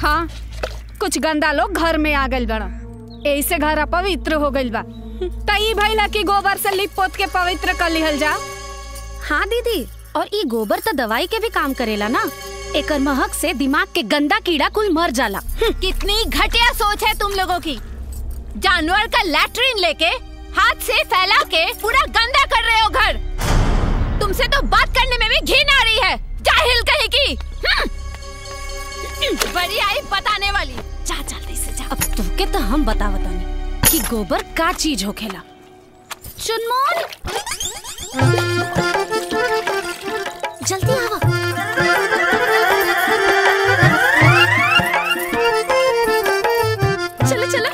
हाँ, कुछ गंदा लोग घर में आ गइल बड़ा, ऐसे घर अपवित्र हो गइल बा। तई भइला कि गोबर से लिप पोत के पवित्र कर लिहल जा। हाँ दीदी, और ये गोबर तो दवाई के भी काम करेला ना। एकर महक से दिमाग के गंदा कीड़ा कुल मर जाला। कितनी घटिया सोच है तुम लोगों की। जानवर का लैट्रिन लेके हाथ से फैला के पूरा गंदा कर रहे हो घर। तुमसे तो बात करने में भी घिन आ रही है, जाहिल कहीं की। बड़ी आई बताने वाली। जा जल्दी से जा। अब तुमके तो हम बतावतानी कि गोबर का चीज होखेला। चुनमुन जल्दी आवा। चलो चलो।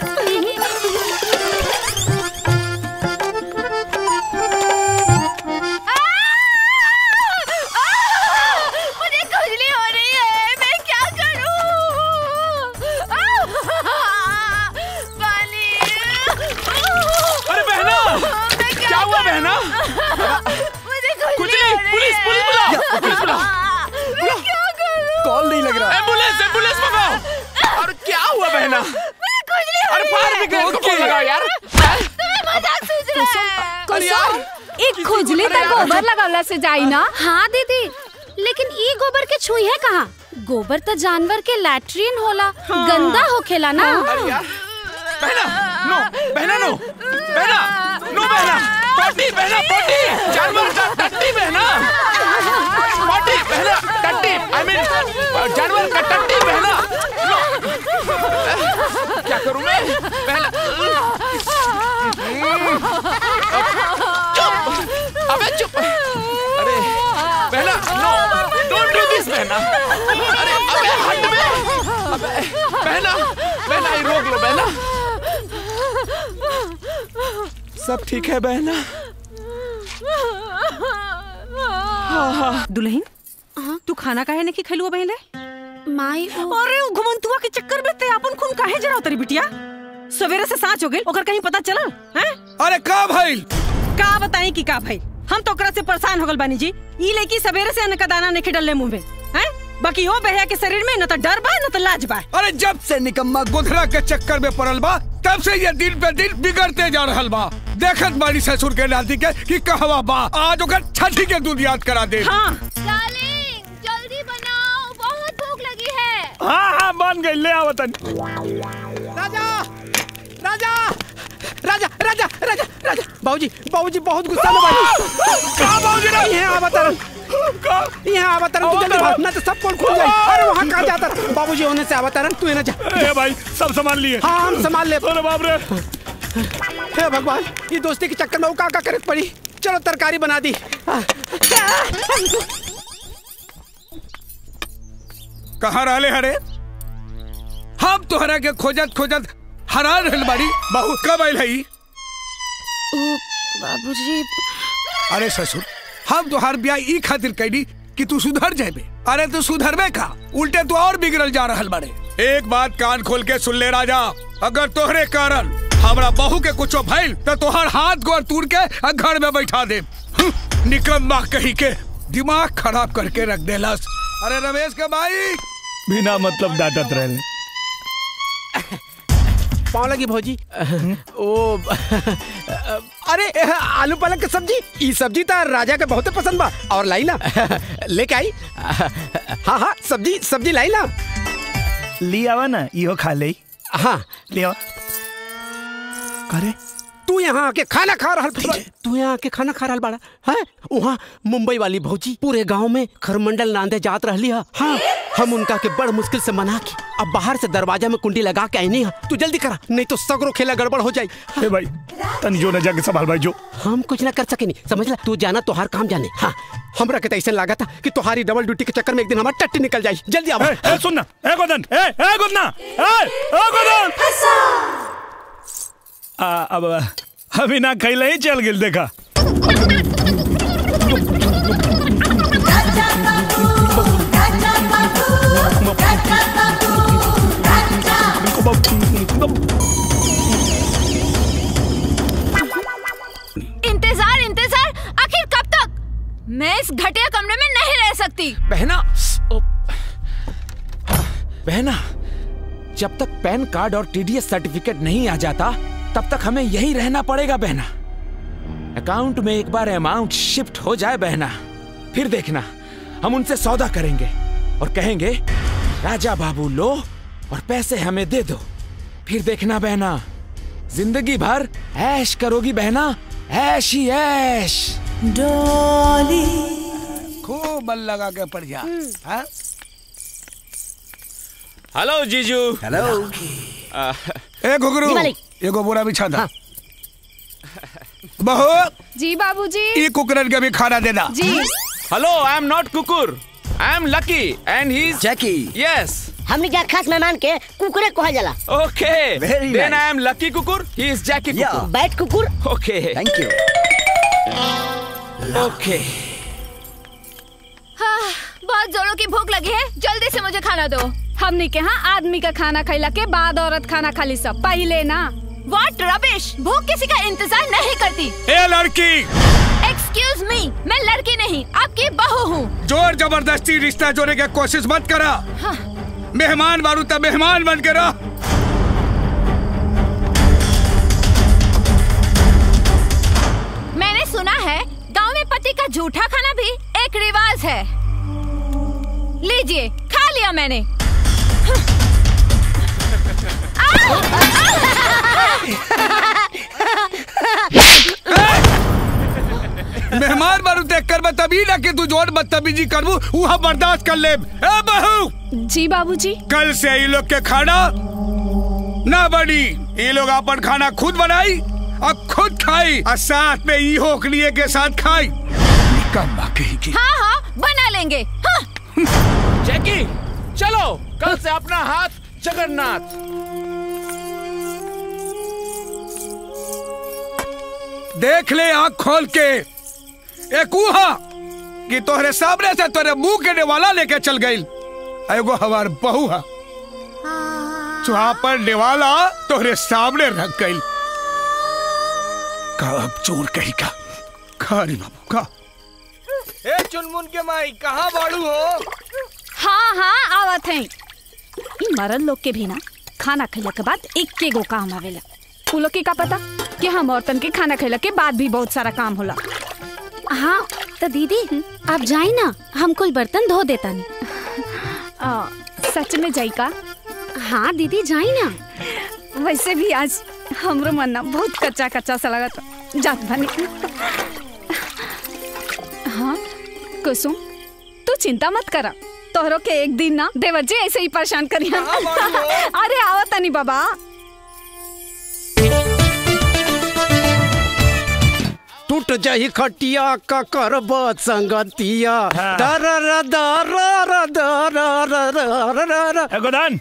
मुझे खुजली हो रही है, मैं क्या करूं? पानी। अरे बहना, क्या हुआ बहना? मुझे खुजली हो रही पुलिस है। पुलिस बुलाओ, पुलिस बुलाओ। मैं क्या करूं? कॉल नहीं लग रहा। एम्बुलेंस एम्बुलेंस मंगाओ। और क्या हुआ बहना? मुझे खुजली हो रही है। फायर ब्रिगेड को फोन लगाओ यार। तुम्हें मजाक सूझ रहा है। कुसुम, एक खुजली तक गोबर लगावला से जाई ना। हाँ दीदी, लेकिन ये गोबर के छुई है कहाँ? गोबर तो जानवर के लैट्रिन होला, गंदा होखेला ना। अरे यार, बहना नो, बहना नो, बहना नो, बहना पॉटी, बहना पॉटी, जानवर का टट्टी बहना, पॉटी बहना, टट्टी, आई मीन जानवर का टट्टी बहना। क्या करूं मैं बहना? चुप, अबे चुप। अरे बहना नो, डोंट डू दिस बहना। अरे अबे हट में, अबे बहना, बहना ये रोक लो बहना। सब ठीक है बहना? दुल्हन, तू खाना काहे नहीं खैलुआ बहले? माई अरे घुमंतुआ के चक्कर में ते अपन खून काहे जराव तरी बिटिया? सवेरे से सांच हो गई, ओकर कहीं पता चलल हैं? अरे का भाई? का बताई कि का भाई? हम तो ओकरा से परेशान हो गल बानी जी। ई लेकी सवेरे से अन्न का दाना नहीं डलले मुंह में, हैं? बाकी ओ बहया के शरीर में न तो डर बा न तो लाज बा। अरे जब से निकम्मा गोधरा के चक्कर में पड़ल बा, तब से ये दिन पे दिन बिगड़ते जा रहल बा। देखत बाड़ी ससुर के नाती के कि कहवा बा, आज ओकर छठी के दूध याद करा दे। हाँ डार्लिंग, जल्दी बनाओ, बहुत भूख लगी है। हाँ हाँ बन गई, ले आओ तन। राजा राजा राजा राजा राजा राजा बाबूजी बाबूजी बहुत गुस्सा में बाबूजी। कहाँ बाबूजी रे? यहाँ अवतरण, यहाँ अवतरण, तू जल्दी भाग, ना तो सब कौन खुल जाए। अरे वहाँ कहाँ जाता? बाबूजी होने से अवतरण, तू ना जा। ए भाई सब संभाल लिए। हाँ हम संभाल ले। अरे बाप रे, हे भगवान, ये दोस्ती के चक्कर में का करे पड़ी। चलो तरकारी बना दी। कहाँ रहले हरे? हम तोहरा के खोजत खोजत हरान रहल बाड़ी। बहू कब आइल हई? बाबूजी, अरे ससुर, हम तोहार ब्याह ई खातिर कैली कि तू सुधर जाबे। अरे तू सुधरबे का, उल्टे तू और बिगड़ल जा रहल बाड़े। एक बात कान खोल के सुन ले राजा, अगर तोहरे कारण हमरा बहू के कुछो भइल तो तोहार हाथ गोर तोड़ के घर में बैठा दे। निकम्मा कहीं के दिमाग खराब करके रख देलस। अरे रमेश के भाई बिना मतलब डांटत रहे। पाँव लगी भौजी। ओ अरे आलू पालक की सब्जी, ई सब्जी तो राजा के बहुत पसंद बा। और लाई ना लेके आई। हाँ हाँ सब्जी सब्जी लाई ना। ली आवा ना, इहो खा ले। हाँ ले आवा। करे तू यहाँ आके खाना खा रहा, तू यहाँ आके खाना खा रहा बाड़ा है? वहाँ मुंबई वाली भौजी पूरे गांव में खरमंडल नांदे जात रहली है। हाँ हम उनका के बड़ मुश्किल से मना के अब बाहर से दरवाजा में कुंडी लगा के आई नहीं है। तू जल्दी करा, नहीं तो सगरो खेला गड़बड़ हो जाए। ए भाई तनी जो न जाके संभाल भाई जो। हम कुछ ना कर सके नहीं, समझ ला। तू जाना तोहार काम जाने। हाँ हमरा के ऐसा लगा था कि तुम्हारी डबल ड्यूटी के चक्कर में एक दिन हमारा टट्टी निकल जाए। जल्दी आओ। ए सुन ना, ए गोदन, ए गोदना, ए गोदन। अब अभी ना खैले ही चल गिल देखा। इंतजार इंतजार, आखिर कब तक? मैं इस घटिया कमरे में नहीं रह सकती। बहना, बहना जब तक पैन कार्ड और टीडीएस सर्टिफिकेट नहीं आ जाता तब तक हमें यही रहना पड़ेगा बहना। अकाउंट में एक बार अमाउंट शिफ्ट हो जाए बहना, फिर देखना हम उनसे सौदा करेंगे और कहेंगे राजा बाबू लो और पैसे हमें दे दो। फिर देखना बहना, जिंदगी भर ऐश करोगी बहना, ऐश ही ऐश। डोली खूब बल लगा के पड़ जा। हेलो जीजू। हेलो। ए घुघरू, एगो बोरा बिछा दा। बहू। जी बाबूजी। ये कुकरन के भी खाना दे दा। जी। हेलो, आई एम नॉट कुकुर, I am lucky and he is Jackie. Yes. हमने क्या खास मेहमान के कुकुरे कहा जाला। ओके, देन आई एम लकी कुकुर, ही इज जैकी कुकुर। बैठ कुकुर। Okay, thank you. ओके। हाँ, बहुत जोरों की भूख लगी है, जल्दी से मुझे खाना दो। हमने के यहाँ आदमी का खाना खैला के बाद औरत खाना खाली सब पहले ना। What rubbish! भूख किसी का इंतजार नहीं करती। ए लड़की। Excuse me, मैं लड़की नहीं, आपकी बहू हूँ। जोर जबरदस्ती रिश्ता जोड़ने की कोशिश मत करा। हाँ। मेहमान बारू तब मेहमान बन के रह। मैंने सुना है गांव में पति का झूठा खाना भी एक रिवाज है। लीजिए, खा लिया मैंने। मेहमान बारू देख कर बतबी ना कि तू जोर बदतमीजी करबू वहाँ बर्दाश्त कर ले। ए बहू। जी बाबूजी। कल से ये लोग के खाना ना बनी, ये लोग अपन खाना खुद बनाई और खुद खाई और साथ में ई होकलिए के साथ खाई। निकम्मा कहीं की। हाँ हाँ, बना लेंगे। हाँ। जैकी, चलो कल से अपना हाथ जगन्नाथ। देख ले आँख खोल के, एक उहा कि तोहरे सामने से तोरे मुंह के नेवाला लेके चल गई। एगो हमार बहू है चुहा पर नेवाला तोहरे सामने रख गई। कब चोर कहीं का खारी बाबू का। ए चुनमुन के माई कहाँ बाड़ू हो? हाँ हाँ आवत हैं। इन मरद लोग के भी ना खाना खैला के बाद एक गो काम आवेला। उ लोग के का पता कि हम औरतन के खाना खैला के बाद भी बहुत सारा काम होला। हाँ तो दीदी आप जाई ना, हम कुल बर्तन धो देता नहीं। सच में जाई का? हाँ दीदी जाई ना। वैसे भी आज हमरो मन ना बहुत कच्चा कच्चा सा लगा था। जात बने। हाँ कुसुम, तू चिंता मत करा, तोहरो के एक दिन ना देवर जी ऐसे ही परेशान करिया। अरे आवत नहीं बाबा। टूट जाही खटिया का करब संगतिया। गोदान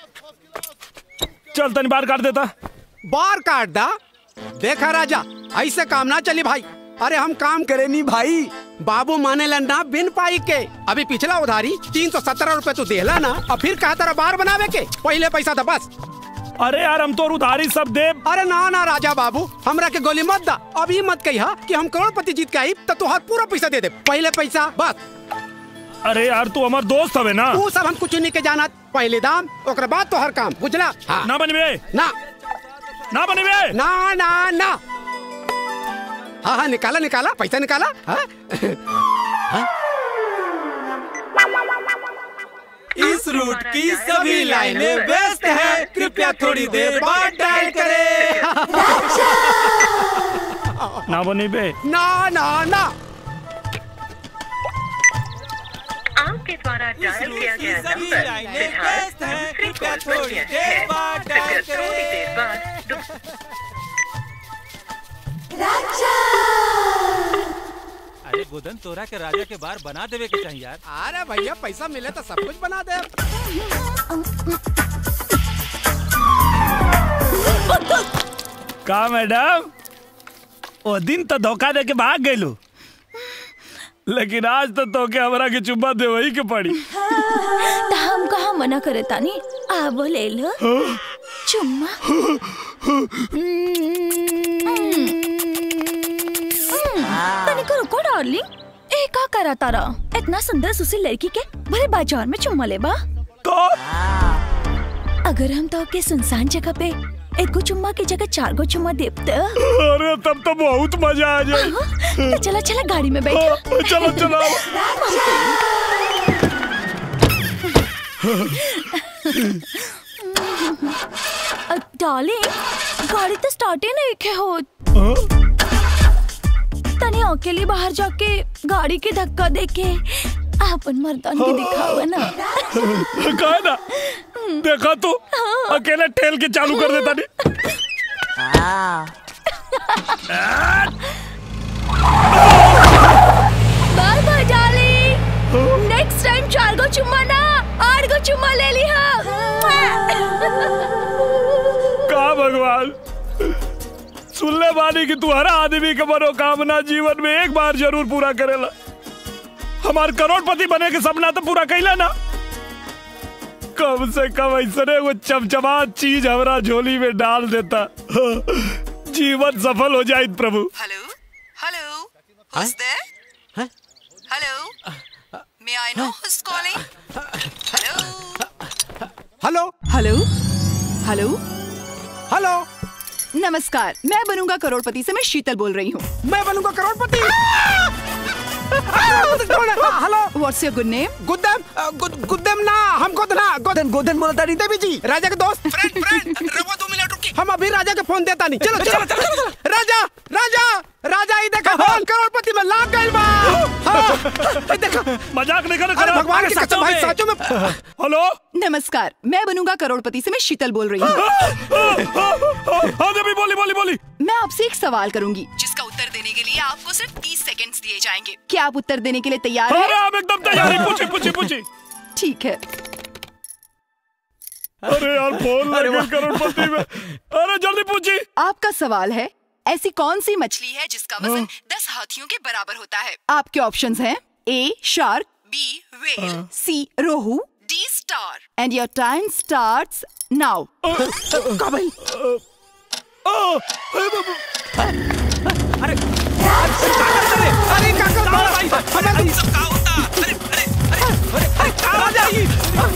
चल तनी बार काट देता। बार काट दा? देखा राजा, ऐसे काम ना चली भाई। अरे हम काम करे नहीं भाई, बाबू माने ना बिन पाई के। अभी पिछला उधारी 317 रुपए तू देला ना, अब फिर कहा तेरा बार बनावे के पहले पैसा था बस। अरे यार हम तो उधारी सब दे। अरे ना ना राजा बाबू, हमरा के गोली मत दा। अभी मत कहिया कि हम करोड़पति जीत के आई तो तुहार पूरा पैसा दे दे, पहले पैसा बस। अरे यार तू हमार दोस्त हवे ना। तू सब हम कुछ नहीं के जाना, पहले दाम ओकर बाद तो हर काम, बुझला? हाँ। ना बनबे ना ना बनबे ना ना ना। हाँ हाँ निकाला निकाला, पैसा निकाला। हाँ? हाँ? इस रूट की सभी लाइनें व्यस्त हैं, कृपया थोड़ी देर बाद डायल करें। ना बनबे ना ना ना। आपके द्वारा डायल किया गया नंबर कृपया थोड़ी देर बाद डायल करें। अरे गोदन तोरा के राजा के बार बना देवे के चाहिए यार। अरे भैया पैसा मिले तो सब कुछ बना दे। का मैडम, ओ दिन तो धोखा दे के भाग गइलू, लेकिन आज तो के हमरा के चुम्मा दे वही के पड़ी। तो हम कहाँ मना करे तानी, आबो ले लो चुम्मा। तनिको रुको डार्लिंग, ए का करा तारा? इतना सुंदर सुशील लड़की के भरे बाजार में चुम्मा लेबा? तो अगर हम तो के सुनसान जगह पे एक गो चुम्मा की जगह 4 गो चुम्मा देते। अरे तब तो बहुत मजा आ जाए। तो चला चला गाड़ी में बैठो। चलो चलो। डार्लिंग, गाड़ी तो स्टार्ट ही नहीं के हो। तनी अकेले बाहर जाके गाड़ी के धक्का देके अपन मर्दान के दिखावा ना। कहा ना, देखा तू अकेले ठेल के चालू कर देता नहीं। Bye bye darling, next time 4 go चुम्मा ना 8 गो चुम्मा ले लिहा। का भगवान, सुन ले बानी कि तू हर आदमी के मनोकामना जीवन में एक बार जरूर पूरा करेला। हमार करोड़पति बने के सपना तो पूरा कैला ना। कम से कम ऐसे वो चमचमा चीज हमारा झोली में डाल देता, जीवन सफल हो जाए प्रभु। Hello hello, who's there? Hello, may I know who's calling? Hello hello hello hello hello. नमस्कार, मैं बनूंगा करोड़पति से मैं शीतल बोल रही हूँ। मैं बनूंगा करोड़पति। Hello, what's your good name? गुद्देम ना, हम गोदन बोलता नहीं देवी जी, राजा के दोस्त। फ्रेंड रवो 2 मिनट रुकी, हम अभी राजा के फोन देता नहीं। चलो चलो चलो। राजा राजा राजा, ये देखा फोन करोड़पति में लाग गइल बा। हां देखा, मजाक नहीं कर। भगवान की कसम भाई, सच में। हेलो नमस्कार, मैं बनूंगा करोड़पति से मैं शीतल बोल रही हूँ। हाँ देवी, बोली। मैं आपसे एक सवाल करूंगी जिसका उत्तर देने के लिए आपको सिर्फ 30 सेकंड्स दिए जाएंगे। क्या आप उत्तर देने के लिए तैयार हैं? हम एकदम तैयार हैं। पूछी। ठीक है। अरे यार, फोन लगे करोड़पति में। अरे जल्दी पूछी। आपका सवाल है, ऐसी कौन सी मछली है जिसका वजन 10 हाथियों के बराबर होता है? आपके ऑप्शंस हैं A shark, B whale, C रोहू, D star. And your time starts now. का भाई? अरे क्या कर रहा है? हमें सब क्या होता? अरे क्या हो जाएगी?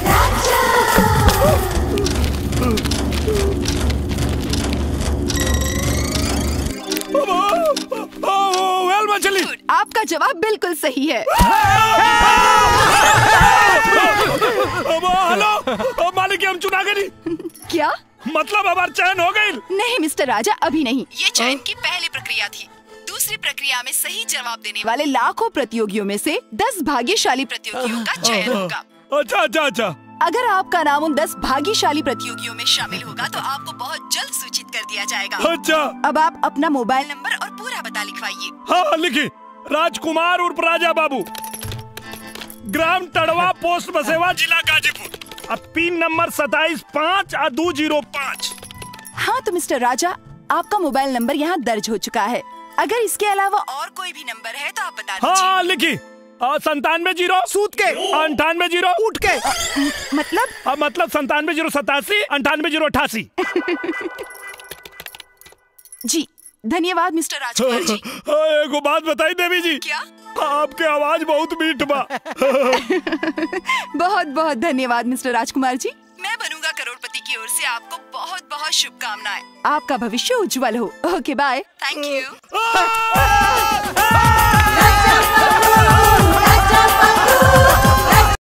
वेल मछली। आपका जवाब बिल्कुल सही है। हेलो मालिक, हम चुना गए। क्या मतलब हमार चयन हो गई? नहीं मिस्टर राजा, अभी नहीं। ये चयन की पहली प्रक्रिया थी। दूसरी प्रक्रिया में सही जवाब देने वाले लाखों प्रतियोगियों में से 10 भाग्यशाली प्रतियोगियों का चयन होगा। अच्छा। अगर आपका नाम उन 10 भाग्यशाली प्रतियोगियों में शामिल होगा तो आपको बहुत जल्द सूचित कर दिया जाएगा। अच्छा। अब आप अपना मोबाइल नंबर और पूरा पता लिखवाइए। हाँ लिखी। राजकुमार उर्फ राजा बाबू, ग्राम तड़वा, पोस्ट बसेवा, जिला गाजीपुर। अब पिन नंबर 275205। हाँ तो मिस्टर राजा, आपका मोबाइल नंबर यहाँ दर्ज हो चुका है। अगर इसके अलावा और कोई भी नंबर है तो आप बता दीजिए। हाँ लिखी। 97 सूत के, 98 उठ के। मतलब 97 87 98 88। जी धन्यवाद मिस्टर राजकुमार जी। एक बात बताई देवी जी। क्या? आपके आवाज बहुत मीठ बा। बहुत बहुत धन्यवाद मिस्टर राजकुमार जी। मैं बनूंगा करोड़पति की ओर से आपको बहुत बहुत शुभकामनाएं। आपका भविष्य उज्जवल हो। Okay bye. Thank you.